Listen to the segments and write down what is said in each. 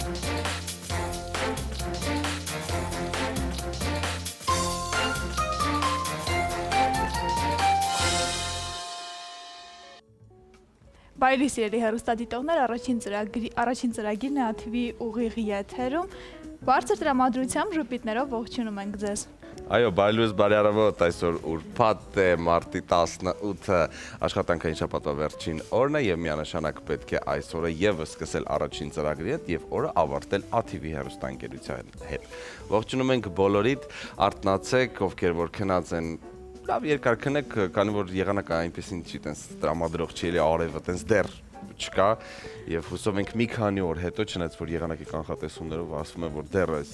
Բարի սիրելի հեռուստադիտողներ, առաջին ծրագիրն է ATV ուղիղ եթերում։ Բարձր տրամադրությամբ ժպիտներով ողջունում ենք ձեզ։ Այո, բարի լույս, բարի առավոտ, այսօր ուրբաթ է, մարտի 18-ը աշխատանքային շաբաթվա վերջին օրն է եւ միանշանակ պետք է այս օրը եւս սկսել առաջին ծրագրի հետ եւ օրը ավարտել ATV հեռուստաընկերության հետ։ Ողջունում ենք բոլորիդ, արթնացեք, ովքեր որ քնած են լավ երկար քնեք, քանի որ եղանակը այնպեսին չի, տենց տրամադրող չի, էլի արևը տենց դեռ չկա եւ հուսով ենք մի քանի օր հետո, չնայած որ եղանակի կանխատեսումներով ասվում է, որ դեռ այս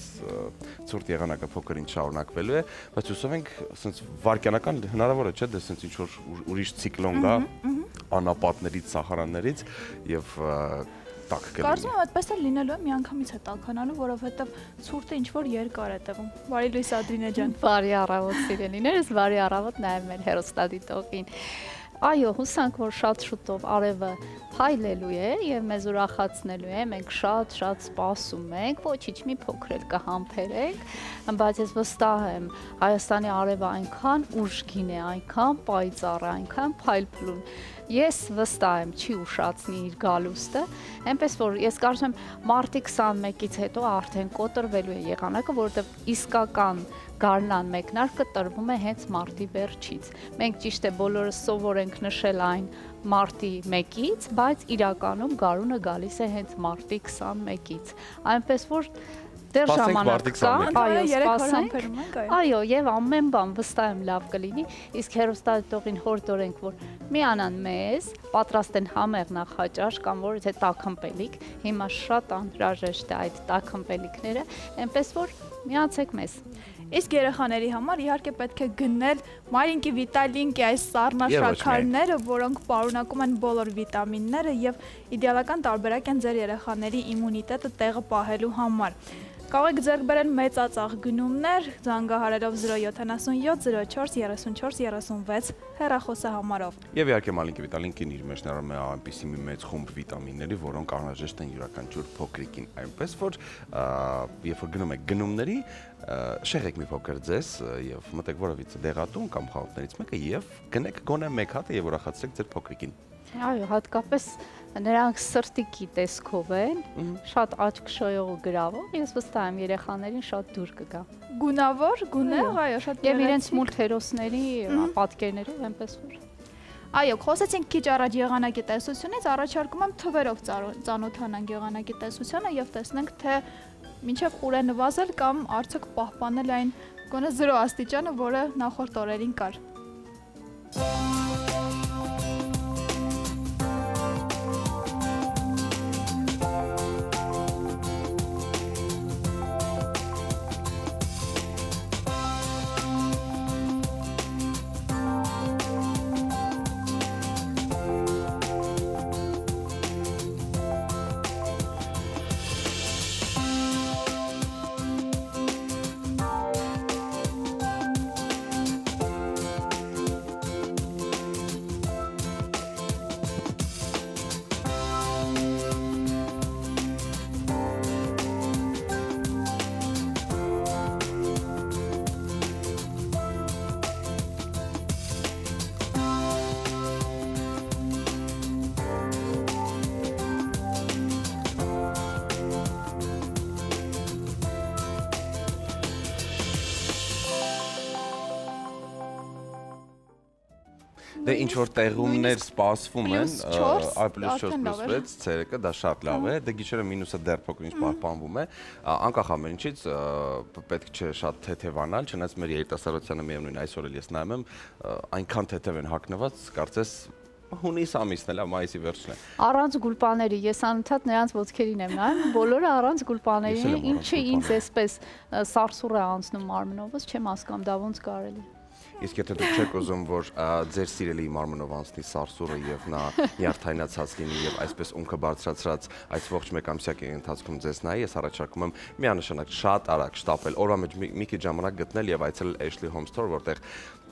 ցուրտ եղանակը փոքր-ինչ շարունակվելու է, բայց հուսով ենք, ասենց վարկյանական հնարավոր է, չէ՞, դե ասենց ինչ որ ուրիշ ցիկլոն գա, անապատներից, սահարաններից եւ Կարծում եմ այդպես էլ լինելու է միանգամից է տաքանալու, որովհետև ցուրտը ինչ-որ երկար է տևում։ Բարի լույս Ադրինե ջան։ Բարի առավոտ սիրելիներս, բարի առավոտ նաև մեր հեռուստադիտողին։ Այո, հուսանք, որ շատ շուտով արևը փայլելու է եւ մեզ ուրախացնելու է, մենք շատ սպասում ենք, ոչինչ մի փոքր էլ կհամբերենք, բայց ես վստահ եմ, Հայաստանի արևը այնքան ուժգին է, այնքան պայծառ է, այնքան փայլփլուն։ Ես վստահ եմ, չի ուշացնի իր գալուստը, այնպես որ ես կարծում եմ մարտի 21-ից հետո արդեն կոտրվելու է եղանակը, որովհետև իսկական գարնան մեկնարկը տրվում է հենց մարտի վերջից։ Մենք ճիշտ է բոլորս սովոր ենք նշել այն մարտի 1-ից, բայց իրականում գարունը գալիս է հենց մարտի 21-ից։ Այնպես որ դեռ ժամանակ կա, այո, սպասենք, այո, եւ ամեն բան վստահ եմ լավ կլինի, իսկ հեռուստադիտողին հորդորենք, որ միանան մեզ, պատրաստ են համեղ նախաճաշ կամ որ թե տաքըմպելիք, հիմա շատ անհրաժեշտ է այդ տաքըմպելիքները, այնպես որ միացեք մեզ։ Իսկ երեխաների համար իհարկե պետք է գնել Մարինկի Վիտալինկի այս սառնաշաքարները, որոնք պարունակում են բոլոր վիտամինները եւ իդեալական տարբերակ են ձեր երեխաների իմունիտետը տեղը պահելու համար։ Կարող եք ձեռք բերել մեծածախ գնումներ, զանգահարելով 077 04 34 36 հեռախոսահամարով։ Եվ իհարկե Մարինկի Վիտալինկին իր մեջ ներառում է այնպիսի մի մեծ խումբ վիտամինների, որոնք անհրաժեշտ են յուրաքանչյուր փոքրիկին, այնպես որ երբ որ գնում եք գնումների, շեղեք մի փոքր ձեզ եւ մտեք որևիցե դեղատուն կամ խանութներից մեկը եւ գնեք գոնե մեկ հատ եւ ուրախացրեք ձեր փոքրիկին։ Այո, հատկապես նրանք սրտիկի տեսքով են, շատ աչք շոյող ու գրավող, ես վստահ եմ երեխաներին շատ դուր կգա։ Գունավոր, գունեղ, այո, շատ եւ իրենց մուլտհերոսների պատկերներով այնպես որ։ Այո, խոսեցինք քիչ առաջ եղանակի տեսությունից, առաջարկում եմ թվերով ծանոթանանք եղանակի տեսությանը եւ տեսնենք, թե մինչեւ ուր է նվազել կամ արդյոք պահպանել այն գոնե 0 աստիճանը, որը նախորդ օրերին կար։ Դե ինչ որ տեղումներ սպասվում են, +4+6+6 ցերեկը դա շատ լավ է, դե գիշերը մինուսը դեռ փոքր-ինչ պահպանվում է, անկախ ամեն ինչից պետք չէ շատ թեթևանալ, չնայած մեր երիտասարդությանը միևնույն այսօր էլ ես նայում եմ, այնքան թեթև են հագնված, կարծես հունիս ամիսն է, մայիսի վերջն է։ Առանց գուլպաների, ես անընդհատ նրանց ոտքերին եմ նայում, բոլորը առանց գուլպաների, ինչը ինձ էսպես սարսուռ է անցնում մարմնովս, չեմ հասկանում, դա ոնց կարելի։ Իսկ եթե դուք չեք ուզում, որ ձեր սիրելի մարմնով անցնի սարսուռը եւ նա նյարդայնացած լինի եւ այսպես ունքը բարձրացրած այս ողջ մեկ ամսյակի ընթացքում ձեզ նայի, ես առաջարկում եմ միանշանակ շատ արագ շտապել, օրվա մեջ մի քիչ ժամանակ գտնել եւ այցելել Ashley Home Store, որտեղ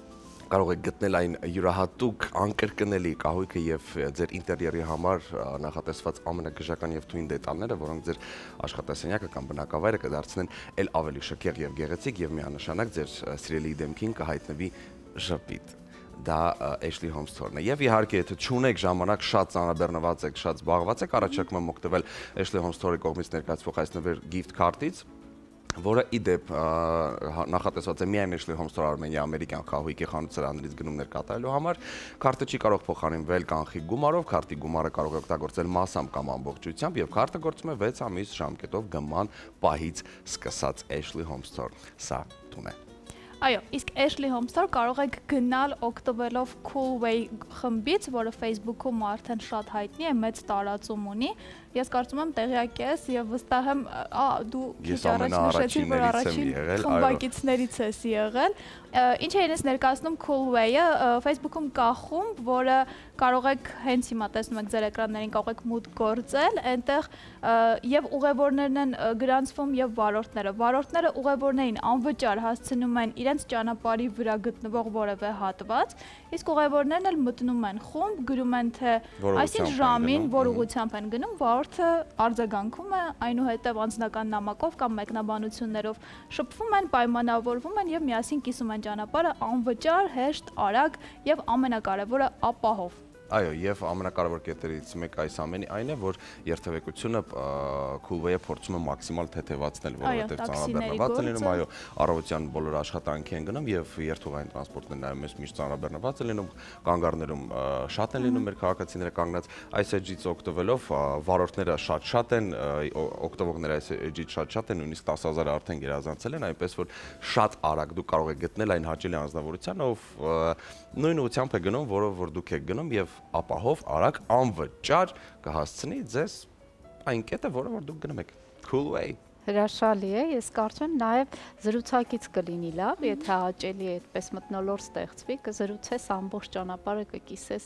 կարող եք գտնել այն յուրահատուկ անկրկնելի կահույքը եւ ձեր ինտերիերի համար նախատեսված ամենագժական եւ թույն դետալները, որոնք ձեր աշխատասենյակը կամ բնակավայրը կդարձնեն ել ավելի շքեղ եւ գեղեցիկ եւ միանշանակ ձեր սիրելի դեմքին կհայտնվի ժպիտ։ Դա Ashley Home Store-ն է։ Եվ իհարկե, եթե չունեք ժամանակ, շատ ծանրաբեռնված եք, շատ զբաղված եք, առաջարկում եմ օգտվել Ashley Home Store-ի կողմից ներկայացվող այս նվեր gift card-ից, որը ի դեպ նախատեսված է միայն Ashley Home Store Armenia ամերիկյան խաղույկի խանութ-սրահներից գնումներ կատարելու համար։ Քարտը չի կարող փոխարինվել կանխիկ գումարով, քարտի գումարը կարող է օգտագործել մասամբ կամ ամբողջությամբ եւ քարտը գործում է 6 ամիս ժամկետով գման պահից սկսած Ashley Home Store։ Սա տուն է։ Այո, իսկ Ashley Home Store կարող եք գնալ օգտվելով Coolway խմբից, որը Facebook-ում արդեն շատ հայտնի է, մեծ տարածում ունի։ Ես կարծում եմ տեղյակ ես եւ վստահ եմ, դու քիչ առաջ նշեցիր, որ առաջին խմբակիցներից ես եղել։ Ինչ է ինձ ներկայացնում Coolway-ը, Facebook-ում կա խումբ, որը կարող եք հենց հիմա տեսնում եք ձեր էկրաններին, կարող եք մուտք գործել, այնտեղ եւ ուղևորներն են գրանցվում եւ վարորդները։ Վարորդները ուղևորներին անվճար հասցնում են իրենց ճանապարհի վրա գտնվող որևէ հատված, իսկ ուղևորներն էլ մտնում են խումբ, գրում են թե այսինչ ժամին, որ ուղղությամբ են գնում, վարորդը արձագանքում է, այնուհետև անձնական նամակով կամ մեկնաբանություններով շփվում են, պայմանավորվում են եւ միասին կիսում են ճանապարհը անվճար, հեշտ, արագ եւ ամենակարևորը ապահով։ Այո, եւ ամենակարևոր կետերից մեկը այս ամենի այն է, որ երթևեկությունը Coolway-ը փորձում է մաքսիմալ թեթևացնել, որովհետեւ ծանրաբեռնված են լինում, այո, առավոտյան բոլոր աշխատանքի են գնում եւ երթուղային տրանսպորտն նաեւ մեզ միշտ ծանրաբեռնված է լինում, կանգառներում շատ են լինում մեր քաղաքացիները կանգնած, այս էջից օգտվելով վարորդները շատ են, օգտվողները այս էջից շատ են, նույնիսկ 10000-ը արդեն գերազանցել են, այնպես որ շատ արագ դուք կարող եք գտնել այն հաճելի անձնավորության, ով նույն ուղղությամբ է գնում, որով որ դուք եք գնում եւ ապահով, արագ, անվճար կհասցնի ձեզ այն կետը, որը որ դուք գնում եք։ Coolway։ Հրաշալի է, ես կարծում եմ նաև զրուցակից կլինի լավ, եթե հաճելի է այդպես մթնոլորտ ստեղծվի, կզրուցես ամբողջ ճանապարհը կկիսես,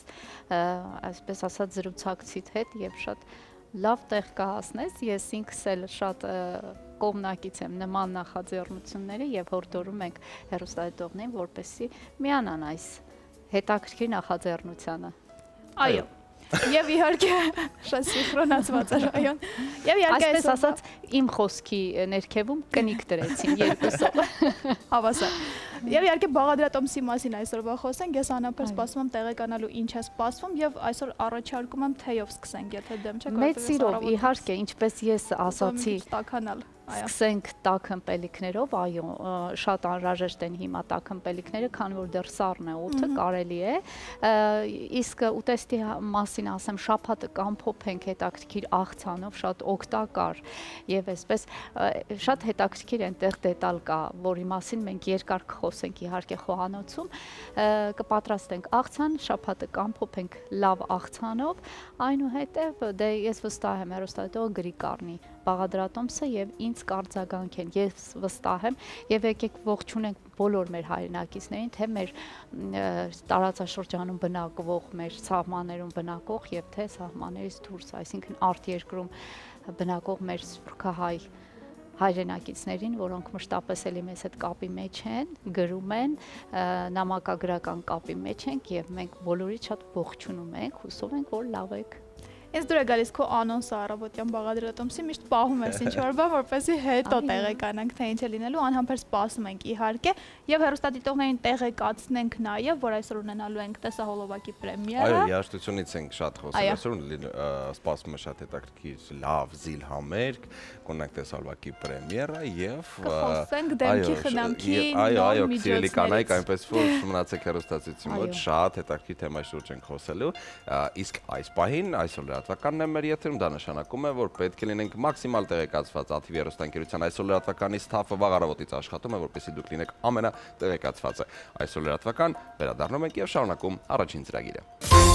այսպես ասած զրուցակցիդ հետ եւ շատ լավ տեղ կհասնես։ Ես ինքս էլ շատ կողմնակից եմ նման նախաձեռնությունների եւ հորդորում ենք հեռուստադիտողներին, որպեսզի միանան այս հետաքրքիր նախաձեռնությանը։ Այո։ Եվ իհարկե շատ սինխրոնացված է ռայոն։ Եվ իհարկե այսպես ասած իմ խոսքի ներքևում կնիկ դրեցին երկուսով։ Հավասար։ Եվ իհարկե Բաղադրատոմսի մասին այսօրվա խոսենք, ես անհամբեր սպասում եմ տեղեկանալու ինչ է սպասվում եւ այսօր առաջարկում եմ թեյով սկսենք, եթե դեմ չեք։ Մեծ սիրով, իհարկե, ինչպես ես ասացի, սկսենք տաք ըմպելիքներով, այո, շատ անհրաժեշտ են հիմա տաք ըմպելիքները, քանի որ դեռ սառն է օդը, կարելի է։ Իսկ ուտեստի մասին ասեմ, շաբաթը կամփոփենք հետաքրքիր աղցանով, շատ օգտակար եւ այսպես շատ հետաքրքիր այնտեղ դետալ կա, որի մասին մենք երկար կխոսենք իհարկե խոհանոցում, կպատրաստենք աղցան, շաբաթը կամփոփենք լավ աղցանով, այնուհետև դե ես վստահ եմ հեռուստադիտողը գրի կառնի Բաղադրատոմսը եւ ինձ կարձագանք են, ես վստահ եմ եւ եկեք ողջունենք բոլոր մեր հայրենակիցներին, թե մեր տարածաշրջանում բնակվող, մեր սահմաններում բնակող եւ թե սահմաններից դուրս, այսինքն արտերկրում բնակող մեր սփյուռքահայ հայրենակիցներին, որոնք մշտապես էլի մեզ հետ կապի մեջ են, գրում են, նամակագրական կապի մեջ ենք եւ մենք բոլորից շատ ողջունում ենք, հուսով ենք, որ լավ եք։ Ես դուր է գալիս քո անոնսը առավոտյան Բաղադրատոմսի, միշտ պահում ես ինչ-որ բան, որպեսզի հետո տեղեկանանք, թե ինչ է լինելու, անհամբեր սպասում ենք իհարկե, եւ հեռուստադիտողներին տեղեկացնենք նաեւ, որ այսօր ունենալու ենք տեսահոլովակի պրեմիերա։ Այո, երաժշտությունից ենք շատ խոսել, այսօր սպասում է շատ հետաքրքիր լավ զիլ համերգ, կունենք տեսահոլովակի պրեմիերա եւ խոսենք դեմքի խնամքի այո, սիրելի կանայք, այնպես որ մնացեք հեռուստացույցի մոտ, շատ հետաքրքիր թեմայի շուրջ ենք խոսելու, իսկ այս պահին այսօր լրատվականն է մեր եթերում, դա նշանակում է, որ պետք է լինենք մաքսիմալ տեղեկացված ATV հեռուստաընկերության այսօր լրատվականի ստաֆը վաղ առավոտից աշխատում է, որպեսզի դուք լինեք ամենատեղեկացվածը։ Այսօր լրատվական վերադառնում ենք եւ շարունակում առաջին ծրագիրը։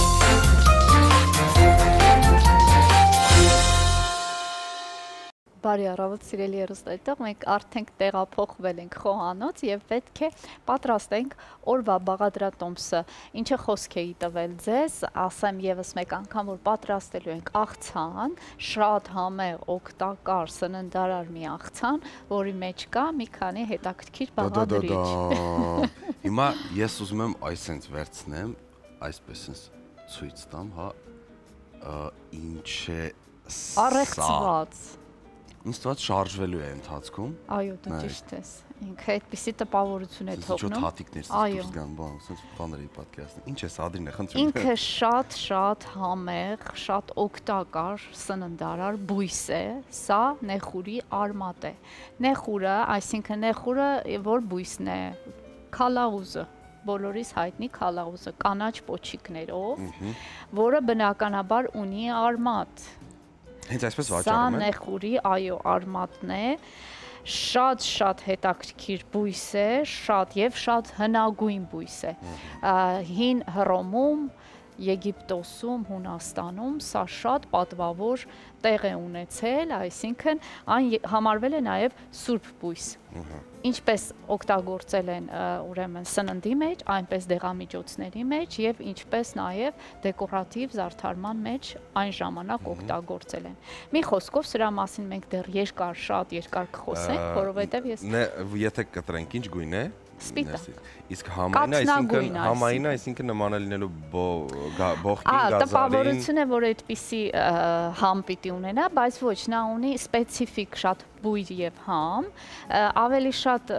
Բարի առավոտ, սիրելի հեռուստադիտող, մենք արդեն տեղափոխվել ենք խոհանոց եւ պետք է պատրաստենք օրվա Բաղադրատոմսը։ Ինչը խոսք էի տվել ձեզ, ասեմ եւս մեկ անգամ, որ պատրաստելու ենք աղցան, շատ համեղ, օգտակար, սննդարար մի աղցան, որի մեջ կա մի քանի հետաքրքիր բաղադրիչ։ Հիմա ես ուզում եմ այսպես վերցնեմ, այսպես ցույց տամ, հա, ինչ է սա։ Առեղծված։ Ինձ թվաց շարժվելու է ընթացքում։ Այո, դու ճիշտ ես։ Ինքը այդպիսի տպավորություն է թողնում։ Ինչ հատիկներ ստուգ գան, բան, ասես բաների պատկերացնի։ Ինչ է Ադրինը, խնդրում եմ։ Ինքը շատ համեղ, շատ օգտակար սննդարար բույս է, սա նեխուրի արմատ է։ Նեխուրը, այսինքն նեխուրը որ բույսն է, քալաուզը, բոլորիս հայտնի քալաուզը, կանաչ պոչիկներով, որը բնականաբար ունի արմատ։ Հենց այսպես վաճառում Սա են։ նեխուրի, այո, արմատն է, շատ հետաքրքիր բույս է, շատ հնագույն բույս է։ Հին Հռոմում, Եգիպտոսում, Հունաստանում սա շատ պատվավոր տեղ է ունեցել, այսինքն այն համարվել է նաև սուրբ բույս։ Ինչպես օգտագործել են ուրեմն սննդի մեջ, այնպես դեղամիջոցների մեջ եւ ինչպես նաև դեկորատիվ զարդարման մեջ այն ժամանակ օգտագործել են։ Մի խոսքով սրա մասին մենք դեռ շատ երկար կխոսենք, որովհետեւ ես Եթե կտրենք ինչ գույն է։ Սպիտակ։ Իսկ համայնը, այսինքն նման է լինելու բողկին գազարին։ Տպավորություն է, որ այդպիսի համ պիտի ունենա, բայց ոչ, նա ունի սպეციფიկ շատ բույր եւ համ, ավելի շատ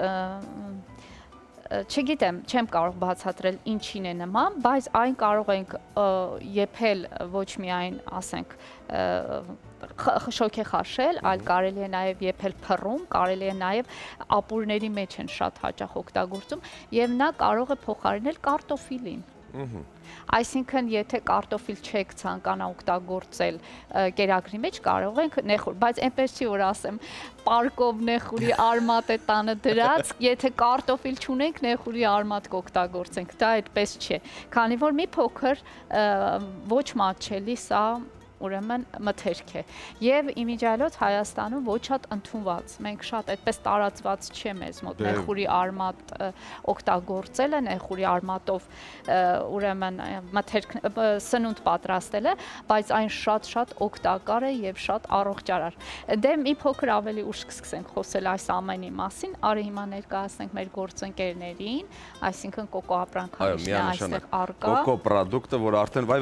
չգիտեմ, չեմ կարող բացատրել ինչին է նման, բայց այն կարող ենք եփել ոչ միայն, ասենք, շոքեխաշել, այլ կարելի է նաև եփել փռում, կարելի է նաև ապուրների մեջ են շատ հաճախ օգտագործում եւ նա կարող է փոխարինել կարտոֆիլին։ Այսինքն, եթե կարտոֆիլ չեք ցանկանա օգտագործել կերակրի մեջ, կարող ենք նեխուր, բայց այնպես չի որ ասեմ, պարկով նեխուրի արմատ է տանը դրած, եթե կարտոֆիլ չունենք, նեխուրի արմատ կօգտագործենք, դա այդպես չէ, քանի որ մի փոքր ոչ մատչելի սա ուրեմն մթերք է։ Եվ իմիջիայլոց Հայաստանում ոչ շատ ընդունված, մենք շատ այդպես տարածված չէ մեզ մոտ նեխուրի արմատ օգտագործելը, նեխուրի արմատով ուրեմն մթերք սնունդ պատրաստելը, բայց այն շատ օգտակար է եւ շատ առողջարար։ Դե մի փոքր ավելի ուշ կսկսենք խոսել այս ամենի մասին, արի հիմա ներկայացնենք մեր գործընկերներին, այսինքն կոկո ապրանքանիշն է այստեղ առկա։ Կոկո պրոդուկտը, որ արդեն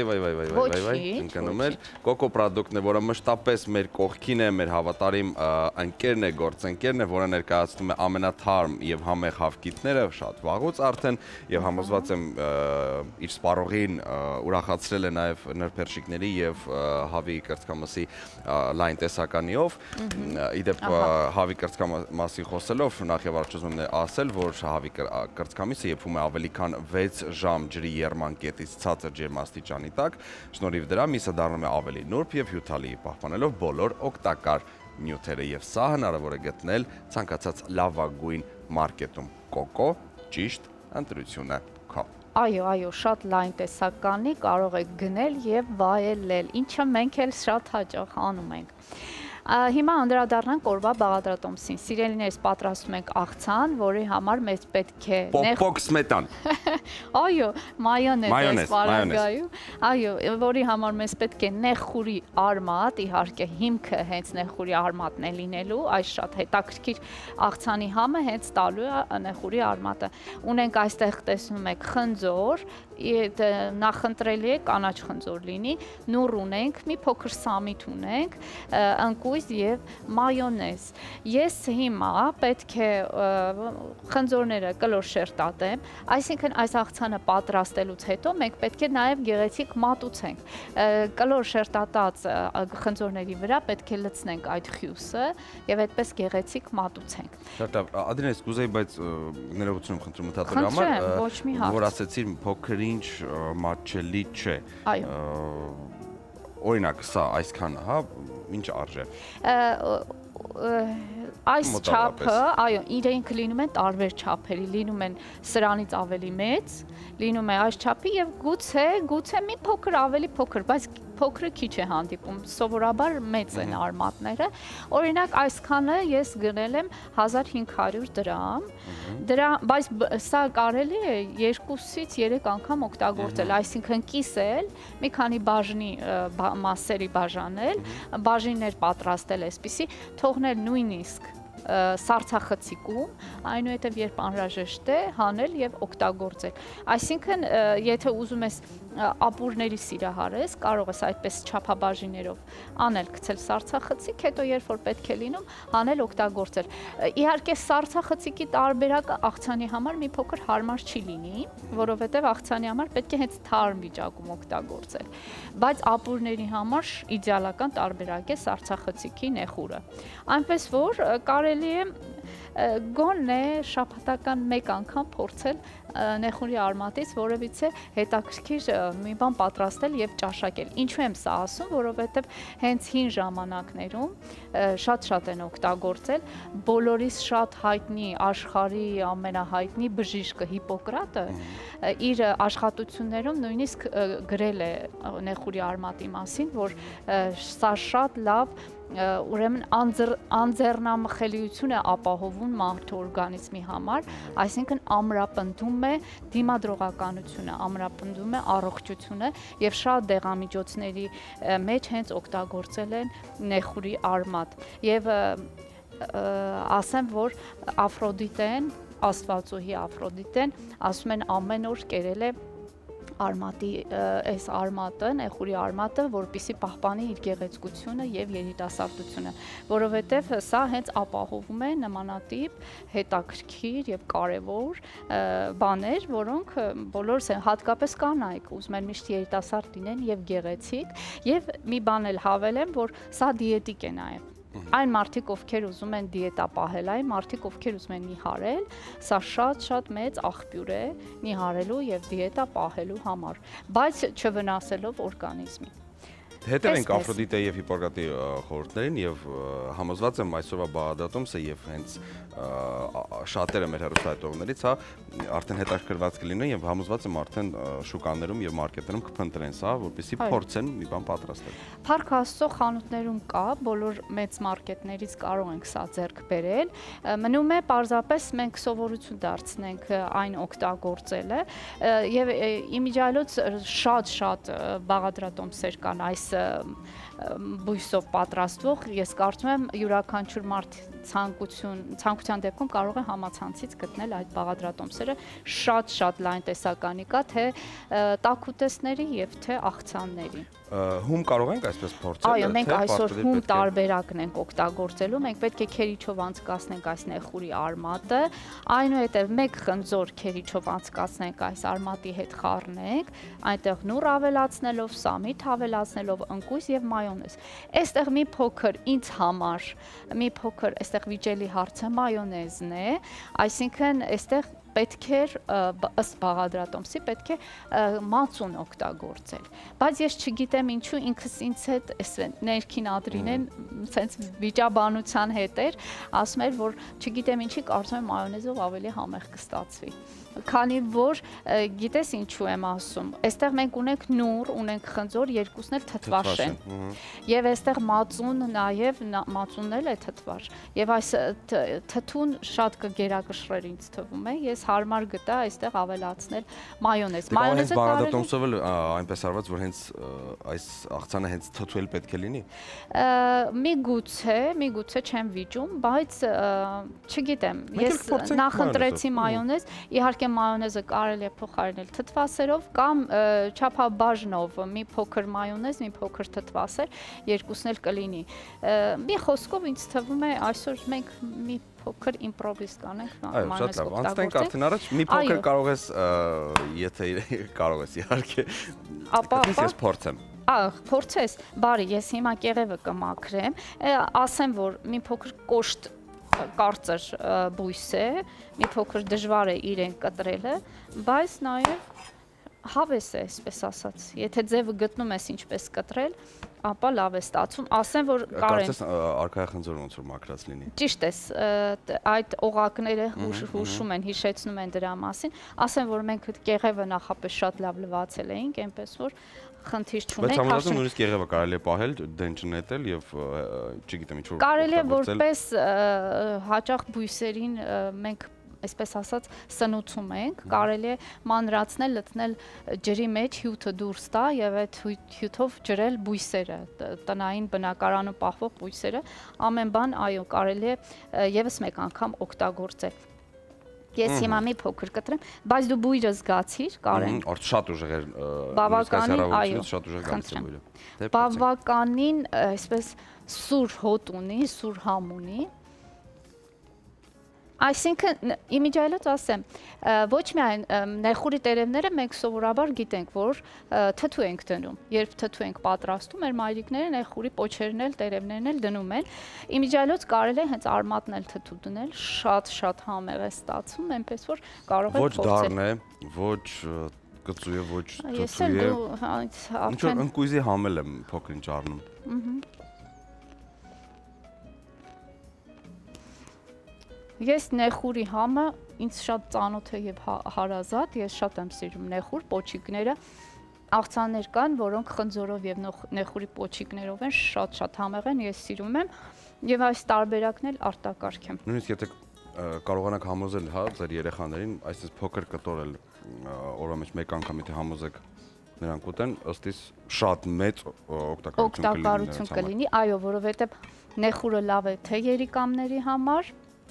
ընկնում է Կոկո պրոդուկտն է, որը մշտապես մեր կողքին է, մեր հավատարիմ ընկերն է, գործընկերն է, որը ներկայացնում է ամենաթարմ եւ համեղ հավկիթները, շատ վաղուց արդեն եւ համոզված եմ իր սպառողին ուրախացրել է նաեւ նրբերշիկների եւ հավի կրծքամասի լայն տեսականիով։ Իդեպ հավի կրծքամասի խոսելով նախ եւ առաջ ուզում եմ ասել, որ հավի կրծքամիսը եփվում է ավելի քան 6 ժամ ջրի եռման կետից ցածր ջերմաստիճանի տակ, շնորհիվ դրա միսը դառնում է ավելի նուրբ եւ հյութալի, պահպանելով բոլոր օգտակար նյութերը եւ սա հնարավոր է գտնել ցանկացած լավագույն մարկետում։ Կոկո, ճիշտ ընտրությունը քո։ Այո, շատ լայն տեսականի կարող եք գնել եւ վայելել, ինչը մենք էլ շատ հաճախ անում ենք։ Հիմա անդրադառնանք օրվա բաղադրատոմսին։ Սիրելիներս, պատրաստում ենք աղցան, որի համար մեզ պետք է պոպոկ սմետան։ Այո, մայոնեզ վարագայու։ Այո, որի համար մեզ պետք է նեխուրի արմատ, իհարկե հիմքը հենց նեխուրի արմատն է լինելու, այս շատ հետաքրքիր աղցանի համը հենց տալու է նեխուրի արմատը։ Ունենք այստեղ տեսնում եք խնձոր, նախընտրելի է կանաչ խնձոր լինի, նուռ ունենք, մի փոքր սամիտ ունենք, ընկույզ եւ մայոնեզ։ Ես հիմա պետք է խնձորները կլոր շերտատեմ, այսինքն այս աղցանը պատրաստելուց հետո մենք պետք է նաեւ գեղեցիկ մատուցենք։ Կլոր շերտատած խնձորների վրա պետք է լցնենք այդ խյուսը եւ այդպես գեղեցիկ մատուցենք։ Շատ լավ, Ադրինես, կուզեի, բայց ներողություն խնդրում ընդհատելու համար, որ ասեցիր փոքրինչ մատչելի չէ։ Այո։ Օրինակ, սա այսքան, հա, ինչ արժե։ Այս չափը, այո, իրենք լինում են տարբեր չափերի, լինում են սրանից ավելի մեծ, լինում է այս չափի եւ գուցե մի փոքր ավելի փոքր, բայց փոքրը քիչ է հանդիպում, սովորաբար մեծ են արմատները։ Օրինակ այսքանը ես գնել եմ 1500 դրամ, բայց սա կարելի է 2-ից 3 անգամ օգտագործել, այսինքն կիսել, մի քանի բաժնի մասերի բաժանել, բաժիններ պատրաստել այսպիսի, թողնել նույնիսկ սառցախցիկում, այնուհետև երբ անհրաժեշտ է հանել եւ օգտագործել։ Այսինքն, եթե ուզում ես ապուրների սիրահարես, կարող ես այդպես չափաբաժիներով անել, գցել սառցախցիկ, հետո երբ որ պետք է լինում, հանել, օգտագործել։ Իհարկե սառցախցիկի տարբերակը աղցանի համար մի փոքր հարմար չի լինի, որովհետև աղցանի համար պետք է հենց թարմ վիճակում օգտագործել։ Բայց ապուրների համար իդեալական տարբերակ է սառցախցիկի նեխուրը։ Այնպես որ կարելի է գոնե շաբաթական մեկ անգամ փորձել նեխուրի արմատից որևիցե հետաքրքիր մի բան պատրաստել եւ ճաշակել։ Ինչու եմ սա ասում, որովհետեւ հենց հին ժամանակներում շատ են օգտագործել բոլորիս շատ հայտնի աշխարհի ամենահայտնի բժիշկը Հիպոկրատը իր աշխատություններում նույնիսկ գրել է նեխուրի արմատի մասին, որ սա շատ լավ ուրեմն անձեռնամխելիություն է ապահովում մարդու օրգանիզմի համար, այսինքն ամրապնդում է դիմադրողականությունը, ամրապնդում է առողջությունը եւ շատ դեղամիջոցների մեջ հենց օգտագործել են նեխուրի արմատ։ Եվ ասեմ, որ Աֆրոդիտեն, Աստվածուհի Աֆրոդիտեն, ասում են ամեն օր կերել է արմատի այս արմատը, նեխուրի արմատը, որպեսզի պահպանի իր գեղեցկությունը եւ երիտասարդությունը, որովհետեւ սա հենց ապահովում է նմանատիպ հետաքրքիր եւ կարեւոր բաներ, որոնք բոլորս են, հատկապես կանայք ուզում են միշտ երիտասարդ լինեն եւ գեղեցիկ, եւ մի բան էլ հավելեմ, որ սա դիետիկ է նաեւ։ Այն մարդիկ, ովքեր ուզում են դիետա պահել, այն մարդիկ, ովքեր ուզում են նիհարել, սա շատ մեծ աղբյուր է նիհարելու եւ դիետա պահելու համար, բայց չվնասելով օրգանիզմին։ Հետևենք Աֆրոդիտեի եւ Հիպոկրատի խորհուրդներին եւ համոզված եմ այսօրվա բաղադրատոմսը եւ հենց շատերը մեր հեռուստահայտողներից արդեն հետաքրքրված կլինեն եւ համոզված եմ արդեն շուկաներում եւ մարքետներում կփնտրեն սա, որպեսզի փորձեն մի բան պատրաստել։ Փառք Աստծո, խանութներում կա, բոլոր մեծ մարքետներից կարող ենք սա ձեռք բերել։ Մնում է պարզապես մենք սովորություն դարձնենք այն օգտագործելը եւ իմիջիայլոց շատ բաղադրատոմսեր կան այս բույսով պատրաստվող, ես կարծում եմ յուրաքանչյուր մարդ ցանկության դեպքում կարող է համացանցից գտնել այդ բաղադրատոմսերը, շատ լայն տեսականի կա, թե տաքուտեսների եւ թե աղցանների։ Հում կարող ենք այսպես փորձել։ Այո, մենք այսօր հում տարբերակն ենք օգտագործելու, մենք պետք է քերիչով անցկացնենք այս նեխուրի արմատը, այնուհետև մեկ խնձոր քերիչով անցկացնենք այս արմատի հետ խառնենք, այնտեղ նուռ ավելացնելով, սամիթ ավելացնելով, ընկույզ եւ մայոնեզ։ Այստեղ մի փոքր ինձ համար, մի փոքր այստեղ վիճելի հարցը մայոնեզն է, այսինքն այստեղ պետք է ըստ բաղադրատոմսի պետք է մածուն օգտագործել, բայց ես չգիտեմ ինչու ինքս ինձ հետ ներքին ադրինեն սենց վիճաբանության հետ էր, ասում էր, որ չգիտեմ ինչի կարծում եմ մայոնեզով ավելի համեղ կստացվի, քանի որ գիտես ինչու եմ ասում, այստեղ մենք ունենք նուռ, ունենք խնձոր, երկուսն էլ թթվաշ են, եւ այստեղ մածուն նաեւ մածունն էլ է թթվաշ, եւ այս թթուն շատ կգերակշռեր ինձ թվում է, ես հարմար գտա այստեղ ավելացնել մայոնեզ։ Մայոնեզը բաղադրատոմսով էլ այնպես արված, որ հենց այս աղցանը հենց թթուել պետք է լինի։ Միգուցե չեմ վիճում, բայց չգիտեմ, ես նախընտրեցի մայոնեզ, իհարկե մայոնեզը կարելի է փոխարինել թթվասերով կամ չափաբաժնով, մի փոքր մայոնեզ, մի փոքր թթվասեր, երկուսն էլ կլինի։ Մի խոսքով ինձ թվում է այսօր մենք մի փոքր իմպրովիզ կանենք, մայոնեզ օգտագործենք։ Անցնենք արդեն առաջ, մի փոքր կարող ես, եթե կարող ես իհարկե, ես փորձեմ։ Փորձես, բարի, ես հիմա կեղևը կմաքրեմ, ասեմ, որ մի փոքր կոշտ կարծր բույս է, մի փոքր դժվար է իրեն կտրելը, բայց նաև հավես է, այսպես ասած, եթե ձևը գտնում ես ինչպես կտրել, ապա լավ է ստացվում, ասեմ, որ կարեն։ Կարծես արքայախնձորը ոնց որ մաքրած լինի։ Ճիշտ ես, այդ օղակները հուշում են, հիշեցնում են դրա մասին, ասեմ, որ մենք կեղևը նախապես շատ լավ լվացել էինք, այնպես որ խնդիր չունենք։ Բայց համոզված նույնիսկ եղևը կարելի է պահել, դեն չնետել եւ չգիտեմ ինչ որ կարելի է որպես հաճախ բույսերին մենք այսպես ասած սնուցում ենք, կարելի է մանրացնել, լցնել ջրի մեջ, հյութը դուրս տա եւ այդ հյութով ջրել բույսերը, տնային բնակարանում պահվող բույսերը, ամեն բան, այո, կարելի է եւս մեկ անգամ օգտագործել։ Ես հիմա մի փոքր կտրեմ, բայց դու բույրը զգացիր, Կարեն։ Արդ շատ ուժեղ էր, բավականին, այո, շատ ուժեղ գալիս է բույրը։ Բավականին, այսպես սուր հոտ ունի, սուր համ ունի։ Այսինքն, իմիջիայլոց ասեմ, ոչ միայն նեխուրի տերևները մենք սովորաբար գիտենք, որ թթու ենք դնում։ Երբ թթու ենք պատրաստում, մեր մայրիկները նեխուրի պոչերն էլ, տերևներն էլ դնում են։ Իմիջիայլոց կարելի է հենց արմատն էլ թթու դնել, շատ համեղ է ստացվում, այնպես որ կարող եք փորձել։ Ոչ դառն է, ոչ կծու է, ոչ թթու է։ Ինչ որ ընկույզի համել եմ փոքր-ինչ առնում։ Ես նեխուրի համը ինձ շատ ծանոթ է եւ հարազատ, ես շատ եմ սիրում նեխուր, պոչիկները, աղցաններ կան, որոնք խնձորով եւ նեխուրի պոչիկներով են, շատ համեղ են, ես սիրում եմ եւ այս տարբերակն էլ արտակարգ եմ։ Նույնիսկ եթե կարողանաք համոզել, հա, ձեր երեխաներին, այսպես փոքր կտորել օրվա մեջ մեկ անգամ եթե համոզեք նրանք ուտեն, ըստ իս շատ մեծ օգտակարություն կլինի, այո, որովհետեւ նեխուրը լավ է թե երիկամների համար,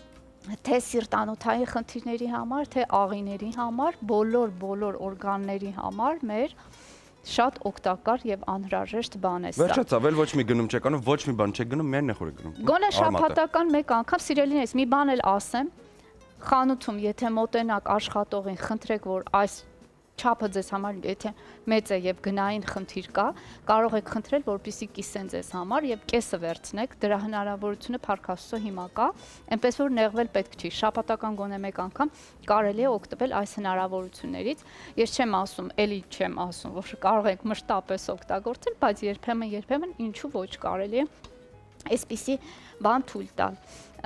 թե սիրտանոթային խնդիրների համար, թե աղիների համար, բոլոր օրգանների համար մեր շատ օգտակար եւ անհրաժեշտ բան է սա։ Վերջացավ, էլ ոչ մի գնում չեք անում, ոչ մի բան չեք գնում, միայն նեխուր եք գնում։ Գոնե շաբաթական մեկ անգամ, սիրելիներս, մի բան էլ ասեմ, խանութում եթե մոտենաք աշխատողին, խնդրեք, որ այս չափը ձեզ համար եթե մեծ է եւ գնային խնդիր կա, կարող եք խնդրել, որպեսզի կիսեն ձեզ համար եւ կեսը վերցնեք, դրա հնարավորությունը Փառք Աստծո հիմա կա, այնպես որ նեղվել պետք չի, շաբաթական գոնե մեկ անգամ կարելի է օգտվել այս հնարավորություններից։ Ես չեմ ասում, էլի չեմ ասում, որ կարող եք մշտապես օգտագործել, բայց երբեմն ինչու ոչ կարելի է այսպիսի բան թույլ տալ։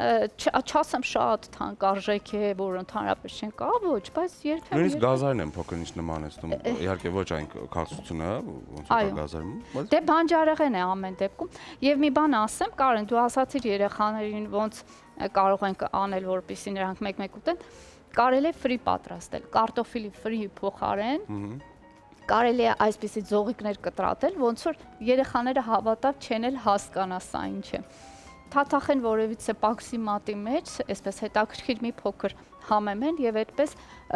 Չասեմ շատ թանկարժեք է, որ ընդհանրապես չեն կա, ոչ, բայց երբեմն նույնիսկ գազարն են փոքր ինչ նմանեցնում, իհարկե ոչ այն քաղցությունը, ոնց է գազարում, բայց դե բանջարեղեն է ամեն դեպքում։ Եվ մի բան ասեմ, Կարեն, դու ասացիր երեխաներին ոնց կարող ենք անել, որպեսզի նրանք մեկ-մեկ ուտեն, կարելի է ֆրի պատրաստել, կարտոֆիլի ֆրի փոխարեն կարելի է այսպիսի ձողիկներ կտրատել, ոնց որ երեխաները հավատալ չեն էլ հասկանա սա ինչ է։ Թաթախեն որևիցե պաքսի մատի մեջ, այսպես հետաքրքիր մի փոքր համեմեն եւ այդպես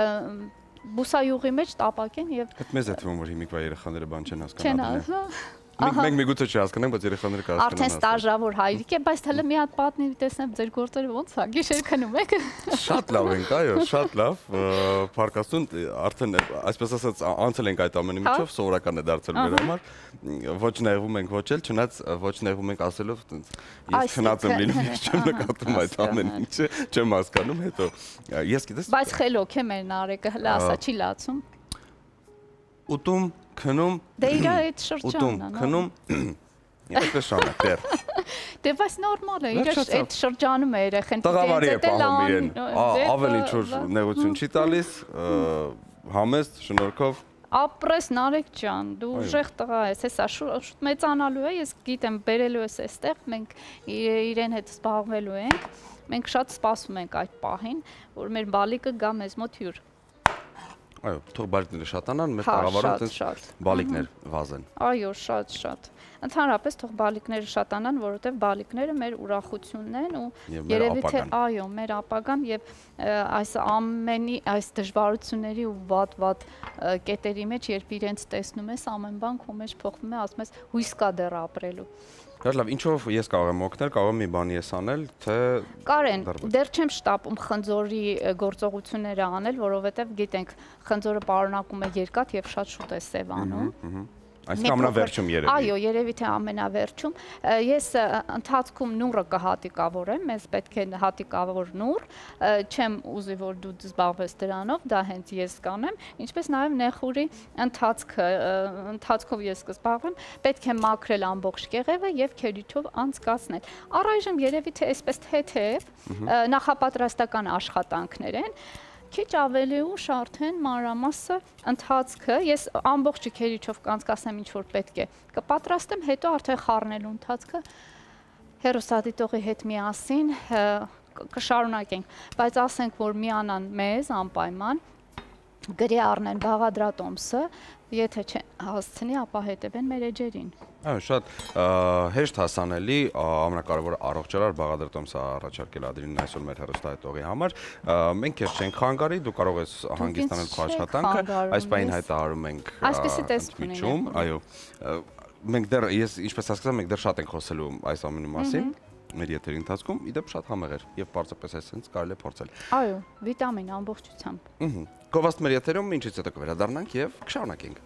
բուսայուղի մեջ տապակեն եւ Այդ մեզ է թվում որ հիմիկվա երեխաները բան չեն հասկանալու։ Մենք միգուցե չհասկանանք, բայց երեխաները կհասկանան։ Արդեն ստաժավոր հայրիկ է, բայց հələ մի հատ պատնի տեսնեմ ձեր գործերը ոնց է, գիշեր քնում եք։ Շատ լավ ենք, այո, շատ լավ։ Փառք Աստծուն, արդեն այսպես ասած անցել ենք այդ ամենի միջով, սովորական է դարձել մեր համար։ Ոչ նեղվում ենք, ոչ էլ, չնայած ոչ նեղվում ենք ասելով, ես քնած եմ լինում, ես չեմ նկատում այդ ամեն ինչը, չեմ հասկանում, հետո ես գիտես։ Բայց խելոք է մեր Նարեկը, հələ ասա չի լացում։ Ուտում, քնում, դե իր այդ շրջանն է, քնում, այսպես շանակ դեռ։ Դե բայց նորմալ է, իր այդ շրջանում է երեխեն։ Տղամարի է պահում իրեն, ավելի ինչ-որ նեղություն չի տալիս, համեստ, շնորհքով։ Ապրես Նարեկ ջան, դու ուժեղ տղա ես, հեսա շուտ մեծանալու է, ես գիտեմ, բերելու ես այստեղ, մենք իրեն հետ զբաղվելու ենք, մենք շատ սպասում ենք այդ պահին, որ մեր բալիկը գա մեզ մոտ հյուր։ Այո, թող բալիկները շատանան, մեր տաղավարում տենց բալիկներ վազեն։ Այո, շատ։ Ընդհանրապես թող բալիկները շատանան, որովհետև բալիկները մեր ուրախությունն են ու երևի թե այո, մեր ապագան եւ այս ամենի այս դժվարությունների ու վատ կետերի մեջ, երբ իրենց տեսնում ես, ամեն բան քո մեջ փոխվում է, ասում ես հույս կա դեռ ապրելու։ Շատ լավ, ինչով ես կարող եմ օգնել, կարող եմ մի բան ես անել, թե Կարեն, դեռ չեմ շտապում խնձորի գործողությունները անել, որովհետև գիտենք, խնձորը պարունակում է երկաթ եւ շատ շուտ է սևանում։ Այսինքն ամենավերջում երևի։ Այո, երևի թե ամենավերջում։ Ես ընթացքում նուռը կհատիկավորեմ, մեզ պետք է հատիկավոր նուռ, չեմ ուզի որ դու զբաղվես դրանով, դա հենց ես կանեմ, ինչպես նաև նեխուրի ընթացքով ես կզբաղվեմ, պետք է մաքրել ամբողջ կեղևը եւ քերիչով անցկացնել։ Առայժմ երևի թե այսպես թեթև նախապատրաստական աշխատանքներ են։ Քիչ ավելի ուշ արդեն մանրամասը ընթացքը, ես ամբողջը քերիչով կանցկացնեմ ինչ որ պետք է, կպատրաստեմ, հետո արդեն խառնելու ընթացքը հեռուստադիտողի հետ միասին կշարունակենք, բայց ասենք, որ միանան մեզ անպայման, գրի առնեն բաղադրատոմսը, եթե չեն հասցնի, ապա հետևեն մեր էջերին։ Այո, շատ հեշտ հասանելի, ամենակարևորը առողջարար բաղադրատոմս առաջարկել Ադրինին այսօր մեր հեռուստահայտողի համար։ Մենք քեզ չենք խանգարի, դու կարող ես հանգստանել քո աշխատանքը, այս պահին հայտարարում ենք ընդմիջում, այո։ Մենք դեռ, ես ինչպես հասկացա, մենք դեռ շատ ենք խոսելու այս ամենի մասին մեր եթերի ընթացքում, իդեպ շատ համեղ էր եւ պարզապես այսպես կարելի է փորձել։ Այո, վիտամին ամբողջությամբ։ Գովաստ մեր եթերում ինչից հետո կվերադառնանք եւ կշարունակենք։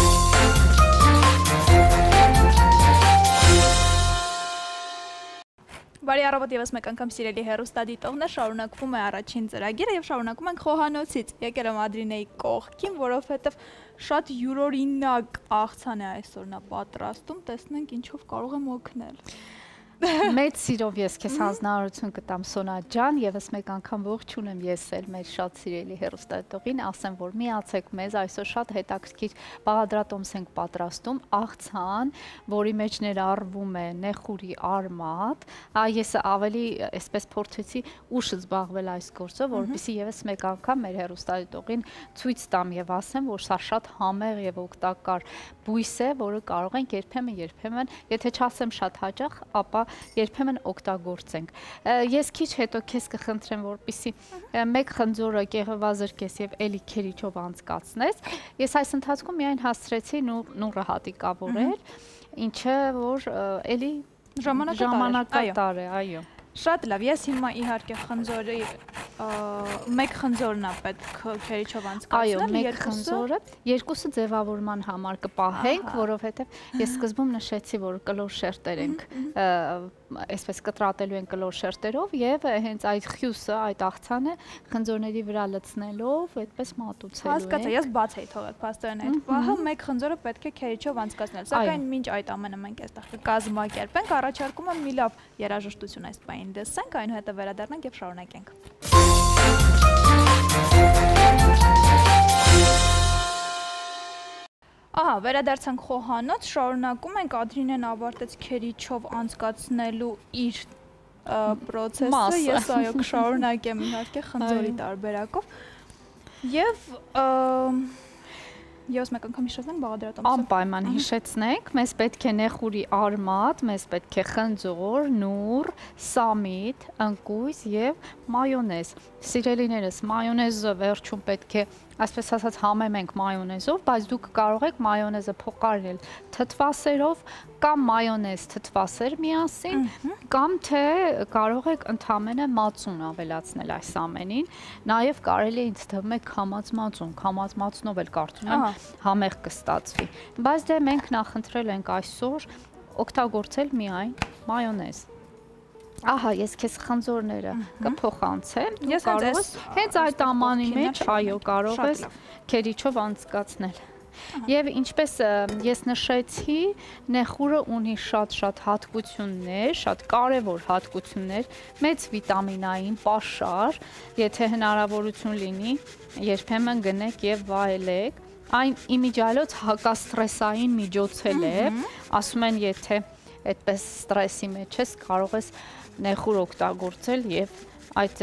Բարի առավոտ եւս մեկ անգամ սիրելի հեռուստադիտողներ, շարունակվում է առաջին ծրագիրը եւ շարունակում ենք խոհանոցից։ Եկել եմ Ադրինեի կողքին, որովհետեւ շատ յուրօրինակ աղցան է այսօր նա պատրաստում, տեսնենք ինչով կարող եմ օգնել։ Մեծ սիրով ես քեզ հանձնարարություն կտամ Սոնա ջան, եւս մեկ անգամ ողջունեմ ես էլ մեր շատ սիրելի հեռուստադիտողին, ասեմ, որ միացեք մեզ, այսօր շատ հետաքրքիր բաղադրատոմս ենք պատրաստում, աղցան, որի մեջ ներառվում է նեխուրի արմատ, ես ավելի այսպես փորձեցի ուշ զբաղվել այս գործով, որովհետեւ եւս մեկ անգամ մեր հեռուստադիտողին ցույց տամ եւ ասեմ, որ սա շատ համեղ եւ օգտակար բույս է, որը կարող ենք երբեմն, եթե չասեմ շատ հաճախ, ապա երբեմն օգտագործենք։ Ես քիչ հետո քեզ կխնդրեմ, որպեսզի մեկ խնձորը կեղևազրկես եւ էլի քերիչով անցկացնես։ Ես այս ընթացքում միայն հասցրեցի նուռը հատիկավորել, ինչը որ էլի ժամանակատար է, այո։ Շատ լավ, ես հիմա իհարկե խնձորի մեկ խնձորն է պետք քերիչով անցկացնել, այո, մեկ խնձորը, երկուսը ձևավորման համար կպահենք, որովհետև ես սկզբում նշեցի, որ կլոր շերտեր ենք, այսպես կտրատելու են կլոր շերտերով եւ հենց այդ խյուսը, այդ աղցանը խնձորների վրա լցնելով, այդպես մատուցելու ենք։ Հասկացա, ես բաց էի թողել փաստորեն այդ պահը, մեկ խնձորը պետք է քերիչով անցկացնել, սակայն մինչ այդ ամենը մենք այստեղ կկազմակերպենք, առաջարկում եմ մի լավ երաժշտություն այս պահին դեսենք, այնուհետև վերադառնանք եւ շարունակենք։ Ահա, վերադարձանք խոհանոց, շարունակում ենք, Ադրինեն ավարտեց քերիչով անցկացնելու իր պրոցեսը, ես այո կշարունակեմ իհարկե խնձորի տարբերակով եւ Ես մեկ անգամ հիշեցնենք բաղադրատոմսը։ Անպայման հիշեցնենք, մեզ պետք է նեխուրի արմատ, մեզ պետք է խնձոր, նուռ, սամիտ, ընկույզ եւ մայոնեզ։ Սիրելիներս, մայոնեզը վերջում պետք է, այսպես ասած, համեմենք մայոնեզով, բայց դուք կարող եք մայոնեզը փոխարինել թթվասերով կամ մայոնեզ թթվասեր միասին, կամ թե կարող եք ընդամենը մածուն ավելացնել այս ամենին, նաև կարելի է ինձ թվում է քամած մածունով էլ կարծում եմ համեղ կստացվի, բայց դե մենք նախընտրել ենք այսօր օգտագործել միայն մայոնեզ։ Ահա, ես քեզ խնձորները կփոխանցեմ, դու կարող ես հենց այդ ամանի մեջ, այո, կարող ես քերիչով անցկացնել։ Եվ ինչպես ես նշեցի, նեխուրը ունի շատ հատկություններ, շատ կարևոր հատկություններ, մեծ վիտամինային պաշար, եթե հնարավորություն լինի, երբեմն գնեք եւ վայելեք, այն իմիջիայլոց հակաստրեսային միջոց է, ասում են, եթե այդպես ստրեսի մեջ ես, կարող ես նեխուր օգտագործել եւ այդ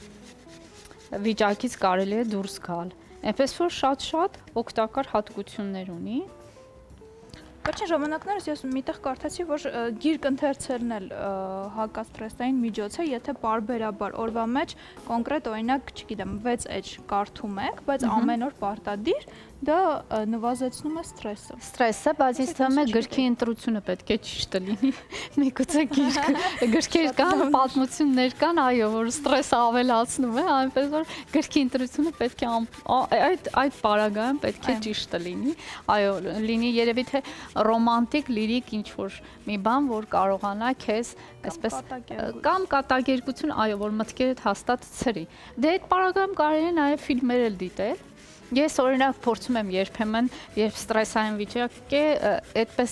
վիճակից կարելի է դուրս գալ։ Այնպես որ շատ օգտակար հատկություններ ունի։ Վերջին ժամանակներս ես միտեղ կարդացի, որ գիրք ընթերցելն էլ հակաստրեսային միջոց է, եթե պարբերաբար օրվա մեջ կոնկրետ օրինակ, չգիտեմ, 6 էջ կարդում եք, բայց ամեն օր պարտադիր, դա նվազեցնում է ստրեսը։ Ստրեսը, բայց ինձ թվում է գրքի ընտրությունը պետք է ճիշտը լինի։ Միգուցե գրքեր կան, պատմություններ կան, այո, որ ստրեսը ավելացնում է, այնպես որ գրքի ընտրությունը պետք է այդ պարագայում պետք է ճիշտը լինի։ Այո, լինի երևի թե ռոմանտիկ, լիրիկ ինչ-որ մի բան, որ կարողանա քեզ այսպես կամ կատակերգություն, այո, որ մտքերդ հաստատ ցրի։ Դե այդ պարագայում կարելի է նաև ֆիլմեր էլ դիտել։ Ես օրինակ փորձում եմ երբեմն, երբ ստրեսային վիճակ է, այդպես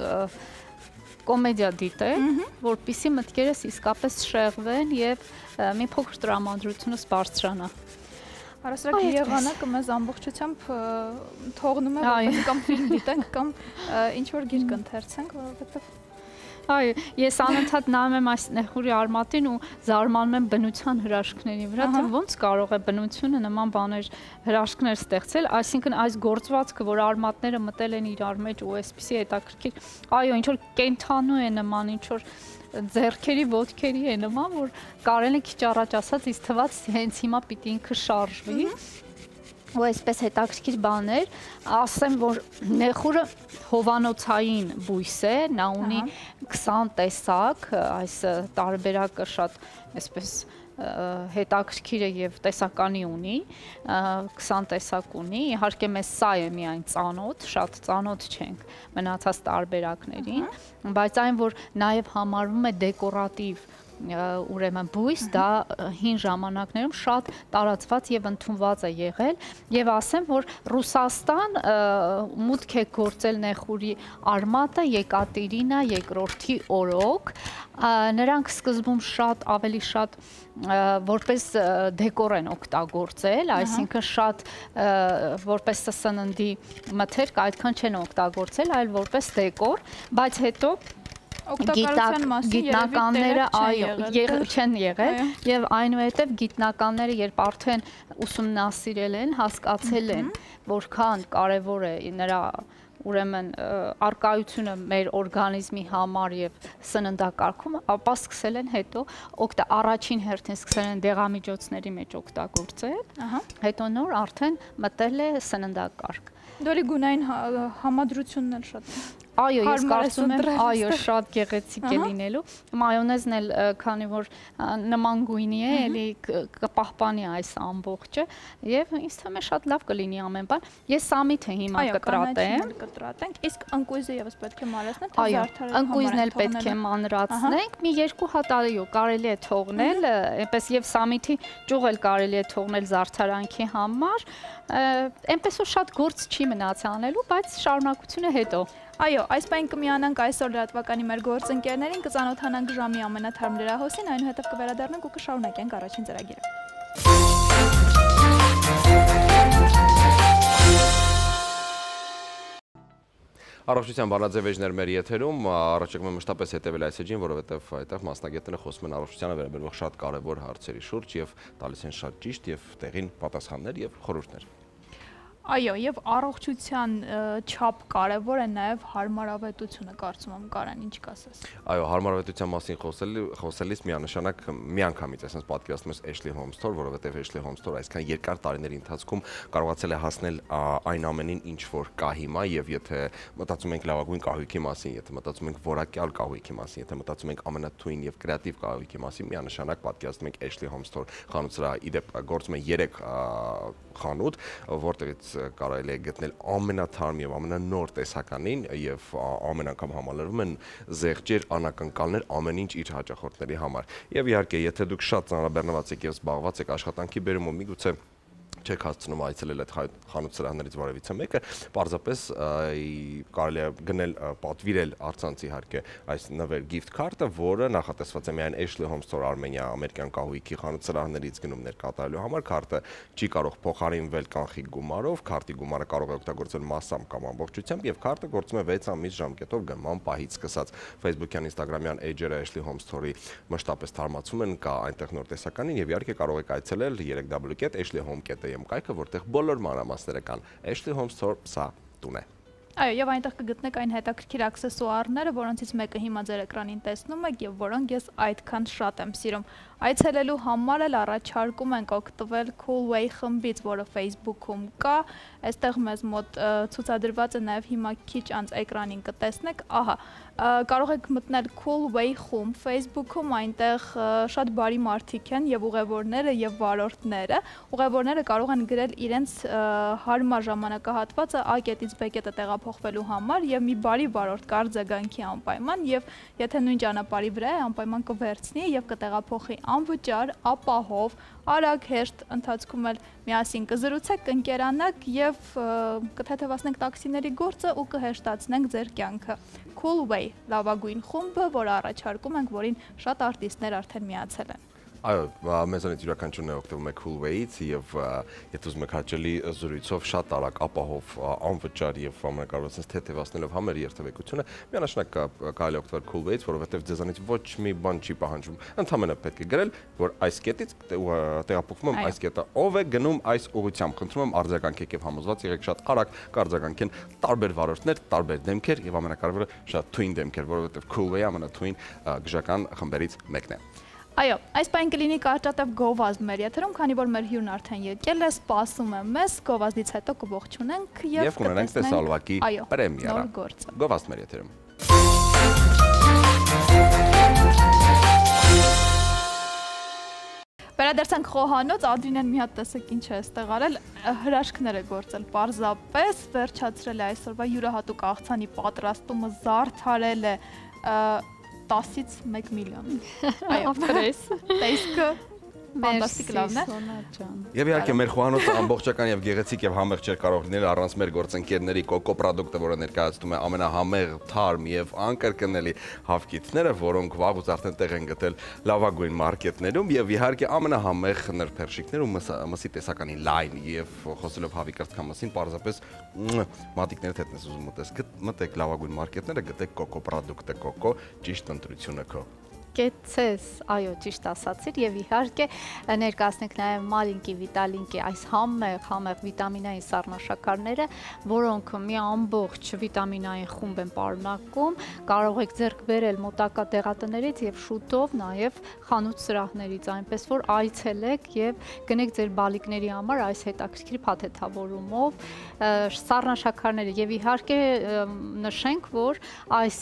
կոմեդիա դիտել, որպեսզի մտքերս իսկապես շեղվեն եւ մի փոքր տրամադրությունս բարձրանա։ Առասարակ եղանակը մեզ ամբողջությամբ թողնում է, որպեսզի կամ ֆիլմ դիտենք, կամ ինչ-որ գիրք ընթերցենք, որովհետեւ Այո, ես անընդհատ նայում եմ այս նեխուրի արմատին ու զարմանում եմ բնության հրաշքների վրա, թե ոնց կարող է բնությունը նման բաներ հրաշքներ ստեղծել, այսինքն այս գործվածքը, որ արմատները մտել են իրար մեջ ու այսպեսի հետաքրքիր, այո, ինչ որ կենթանու է նման, ինչ որ ձեռքերի, ոտքերի է նման, որ կարելի է քիչ առաջ ասած, ինձ թվաց հենց հիմա պիտի ինքը շարժվի։ Ու այսպես հետաքրքիր բաներ, ասեմ, որ նեխուրը հովանոցային բույս է, նա ունի 20 տեսակ, այս տարբերակը շատ այսպես հետաքրքիր է եւ տեսականի ունի, 20 տեսակ ունի, իհարկե մեզ սա է միայն ծանոթ, շատ ծանոթ չենք մնացած տարբերակներին, բայց այն, որ նաեւ համարվում է դեկորատիվ ուրեմն բույս, դա հին ժամանակներում շատ տարածված եւ ընդունված է եղել եւ ասեմ, որ Ռուսաստան մուտք է գործել նեխուրի արմատը Եկատերինա II օրոք, նրանք սկզբում շատ ավելի շատ որպես դեկոր են օգտագործել, այսինքն շատ որպես սննդի մթերք այդքան չեն օգտագործել, այլ որպես դեկոր, բայց հետո գիտնականները չեն եղել եւ այնուհետեւ գիտնականները երբ արդեն ուսումնասիրել են, հասկացել են, որքան կարեւոր է նրա ուրեմն արկայությունը մեր օրգանիզմի համար եւ սննդակարգումը, ապա սկսել են հետո առաջին հերթին սկսել են դեղամիջոցների մեջ օգտագործել, հետո նոր արդեն մտել է սննդակարգ։ Դորի գունային համադրությունն էլ շատ Այո, ես կարծում եմ, այո, շատ գեղեցիկ է լինելու։ Մայոնեզն էլ քանի որ նման գույնի է, էլի կպահպանի այս ամբողջը եւ ինձ թվում է շատ լավ կլինի ամեն բան։ Ես սամիթը հիմա կտրատեմ։ Կտրատենք, իսկ ընկույզը եւս պետք է մանրացնել, թե զարդարել։ Ընկույզն էլ պետք է մանրացնենք։ Մի 2 հատ այո, կարելի է թողնել, այնպես եւ սամիթի ճյուղ էլ կարելի է թողնել զարդարանքի համար։ Այնպես որ շատ գործ չի մնացել անելու, բայց շարունակությունը հետո։ Այո, այս պայն կմիանանք այսօր լրատվականի մեր գործընկերներին, կծանոթանանք ժամի ամենաթարմ լրահոսին, այնուհետև կվերադառնանք ու կշարունակենք առաջին ծրագիրը։ Առողջության բանաձևեջներ մեր եթերում, առաջարկում եմ մշտապես հետևել այս էջին, որովհետև այդտեղ մասնագետները խոսում են առողջությանը վերաբերող շատ կարևոր հարցերի շուրջ եւ տալիս են շատ ճիշտ եւ տեղին պատասխաններ եւ խորհուրդներ։ Այո, եւ առողջության չափ կարևոր է նաեւ հարմարավետությունը, կարծում եմ, Կարեն, ինչ կասես։ Այո, հարմարավետության մասին խոսելիս միանշանակ միանգամից այսպես պատկերացնում ես Ashley Holmes-ը, որովհետեւ Ashley Holmes-ը այսքան երկար տարիների ընթացքում կարողացել է հասնել այն ամենին, ինչ որ կա հիմա, եւ եթե մտածում ենք լավագույն կահույքի մասին, եթե մտածում ենք որակյալ կահույքի մասին, եթե մտածում ենք ամենաթույն եւ կրեատիվ կահույքի մասին, միանշանակ պատկերացնում ենք Ashley Holmes-ը խանութսրահ, իդեպ գործում է 3 խանութ, որտեղից կարելի է գտնել ամենաթարմ եւ ամենանոր տեսականին եւ ամեն անգամ համալրվում են զեղչեր, անակնկալներ, ամեն ինչ իր հաճախորդների համար։ Եվ իհարկե, եթե դուք շատ ծանրաբեռնված եք եւ զբաղված եք աշխատանքի բերումով, միգուցե չեք հասցնում այցելել այդ խանութսրահներից որևիցե մեկը, պարզապես կարելի է գնել, պատվիրել առցանց իհարկե այս նվեր gift card-ը, որը նախատեսված է միայն Ashley Holmes Store Armenia ամերիկյան կահույքի խանութսրահներից գնումներ կատարելու համար, քարտը չի կարող փոխարինվել կանխիկ գումարով, քարտի գումարը կարող է օգտագործվել massամբ կամ ամբողջությամբ եւ քարտը գործում է 6 ամիս ժամկետով գնման պահից սկսած։ Facebook-յան, Instagram-յան էջերը Ashley Holmes Store-ի մշտապես թարմացում են, կա այնտեղ նոր տեսականին եւ իհարկե կարող եք այցելել www.ashleyhome.am կայքը, որտեղ բոլոր մանրամասները կան։ Ashley Holmes Store սա տուն է։ Այո, եւ այնտեղ կգտնեք այն հետաքրքիր աքսեսուարները, որոնցից մեկը հիմա ձեր էկրանին տեսնում եք եւ որոնք ես այդքան շատ եմ սիրում։ Այցելելու համար էլ առաջարկում ենք օգտվել Coolway խմբից, որը Facebook-ում կա։ Այստեղ մեզ մոտ ցուցադրված է նաեւ հիմա քիչ անց էկրանին կտեսնեք, ահա, կարող եք մտնել Coolway խումբ Facebook-ում, այնտեղ շատ բարի մարդիկ են եւ ուղևորները եւ վարորդները։ Ուղևորները կարող են գրել իրենց հարմար ժամանակահատվածը A կետից B կետը տեղափոխվելու համար եւ մի բարի վարորդ կարձագանքի անպայման եւ եթե նույն ճանապարհի վրա է անպայման կվերցնի եւ կտեղափոխի անվճար, ապահով, արագ հեշտ ընթացքում էլ միասին կզրուցեք, կընկերանաք եւ կթեթևացնենք տաքսիների գործը ու կհեշտացնենք ձեր կյանքը։ Coolway լավագույն խումբը, որը առաջարկում ենք, որին շատ արտիստներ արդեն միացել են։ Այո, մեզանից յուրաքանչյուրն է օգտվում է Coolway-ից եւ եթե ուզում եք հաճելի զրույցով շատ արագ ապահով անվճար եւ ամենակարևորը թեթևացնելով համեր երթևեկությունը, միանշանակ կարելի օգտվել Coolway-ից, որովհետեւ ձեզանից ոչ մի բան չի պահանջում։ Ընդհանրապես պետք է գրել, որ այս կետից տեղափոխվում եմ այս կետը, ով է գնում այս ուղղությամբ։ Խնդրում եմ արձագանքեք եւ համոզված եղեք շատ արագ կարձագանքեն տարբեր վարորդներ, տարբեր դեմքեր եւ ամենակարևորը շատ թույն դեմքեր, որովհետեւ Coolway-ը ամենաթույն գժական խմբերից մեկն է։ Այո, այս պայն կլինի կարճատև գովազդ մեր եթերում, քանի որ մեր հյուրն արդեն եկել է, սպասում է մեզ, գովազդից հետո կողջունենք եւ կունենանք տեսալվակի պրեմիերա։ Գովազդ մեր եթերում։ Վերադարձանք խոհանոց, Ադրինեն մի հատ տեսեք ինչ է այստեղ արել, հրաշքներ է գործել, պարզապես վերջացրել է այսօրվա յուրահատուկ աղցանի պատրաստումը, զարդարել է 10-ից 1 միլիոն։ Այո, տեսքը ֆանտաստիկ լավն է։ Եվ իհարկե մեր խոհանոցը ամբողջական եւ գեղեցիկ եւ համեղ չէր կարող լինել առանց մեր գործընկերների կոկո պրոդուկտը, որը ներկայացնում է ամենահամեղ, թարմ եւ անկրկնելի հավկիթները, որոնք վաղուց արդեն տեղ են գտել լավագույն մարքետներում եւ իհարկե ամենահամեղ նրբերշիկներ ու մսի տեսականի լայն եւ խոսելով հավի կրծքամսին, պարզապես մատիկները թեթնես ուզում մտեք լավագույն մարքետները, գտեք կոկո պրոդուկտը, կոկո ճիշտ ընտրությունը քո։ Կեցես, այո, ճիշտ ասացիր եւ իհարկե ներկայացնենք նաեւ Մալինկի Վիտալինկի այս համեղ վիտամինային սառնաշաքարները, որոնք մի ամբողջ վիտամինային խումբ են պարունակում, կարող եք ձեռք բերել մոտակա դեղատներից եւ շուտով նաեւ խանութ սրահներից, այնպես որ այցելեք եւ գնեք ձեր բալիկների համար այս հետաքրքիր փաթեթավորումով սառնաշաքարները եւ իհարկե նշենք, որ այս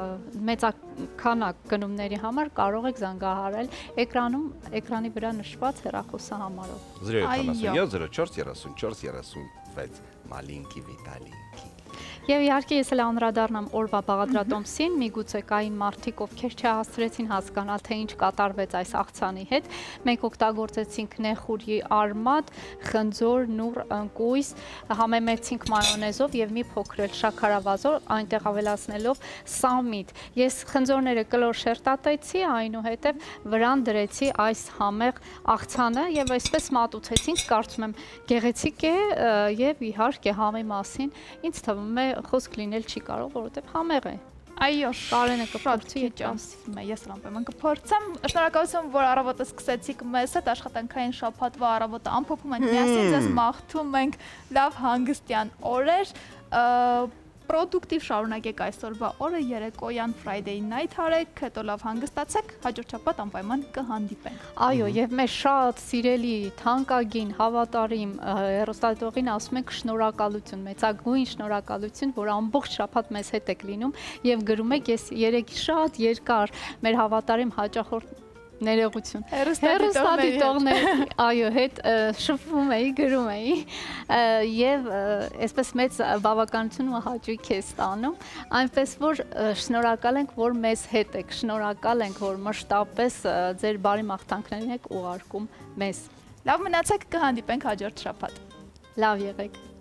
մեծականակ գնումների համար կարող եք զանգահարել էկրանի վրա նշված հեռախոսահամարով 077 04 34 36 Մալինկի Վիտալինկի։ Եվ իհարկե ես էլ անդրադառնամ օրվա բաղադրատոմսին, միգուցե կային մարդիկ, ովքեր չհասցրեցին հասկանալ, թե ինչ կատարվեց այս աղցանի հետ։ Մենք օգտագործեցինք նեխուրի արմատ, խնձոր, նուռ, ընկույզ, համեմեցինք մայոնեզով եւ մի փոքր էլ շաքարավազոր, այնտեղ ավելացնելով սամիտ։ Ես խնձորները կլոր շերտատեցի, այնուհետև վրան դրեցի այս համեղ աղցանը եւ այսպես մատուցեցինք, կարծում եմ գեղեցիկ է եւ իհարկե համի մասին ինձ թվում է խոսք լինել չի կարող, որովհետև համեղ է։ Այո, Կարենը կփորձի ես անպայման կփորձեմ։ Շնորհակալություն, որ առավոտը սկսեցիք մեզ հետ աշխատանքային շաբաթվա առավոտը ամփոփում ենք միասին, ձեզ մաղթում ենք լավ հանգստյան օրեր, պրոդուկտիվ շարունակեք այսօրվա օրը, երեկոյան Friday night արեք, հետո լավ հանգստացեք, հաջորդ շաբաթ անպայման կհանդիպենք։ Այո, եւ մեր շատ սիրելի, թանկագին, հավատարիմ հեռուստադիտողին ասում ենք շնորհակալություն, մեծագույն շնորհակալություն, որ ամբողջ շաբաթ մեզ հետ եք լինում եւ գրում եք, ես երեք շատ երկար մեր հավատարիմ հաճախորդ ներողություն հեռուստադիտողներ այո հետ շփվում էի գրում էի եւ այսպես մեծ բավականություն ու հաճույք է ստանում այնպես որ շնորհակալ ենք որ մեզ հետ եք շնորհակալ ենք որ մշտապես ձեր բարի մաղթանքներն եք ուղարկում մեզ լավ մնացեք կհանդիպենք հաջորդ շաբաթ լավ եղեք